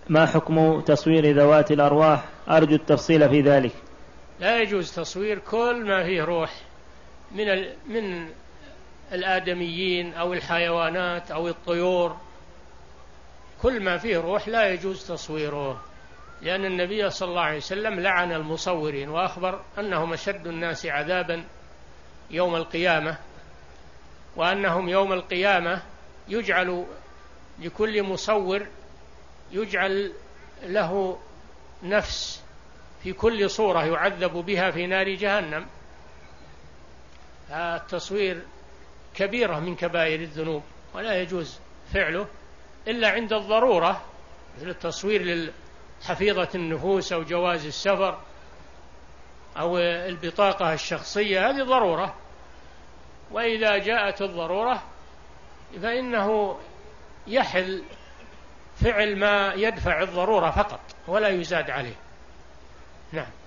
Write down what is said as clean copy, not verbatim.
ما حكم تصوير ذوات الأرواح؟ أرجو التفصيل في ذلك. لا يجوز تصوير كل ما فيه روح من الآدميين أو الحيوانات أو الطيور. كل ما فيه روح لا يجوز تصويره، لأن النبي صلى الله عليه وسلم لعن المصورين وأخبر أنهم أشد الناس عذابا يوم القيامة، وأنهم يوم القيامة يجعل لكل مصور يجعل له نفس في كل صورة يعذب بها في نار جهنم. التصوير كبيرة من كبائر الذنوب ولا يجوز فعله إلا عند الضرورة، مثل التصوير لحفيظة النفوس أو جواز السفر أو البطاقة الشخصية، هذه ضرورة، وإذا جاءت الضرورة فإنه يحل فعل ما يدفع الضرورة فقط ولا يزاد عليه. نعم.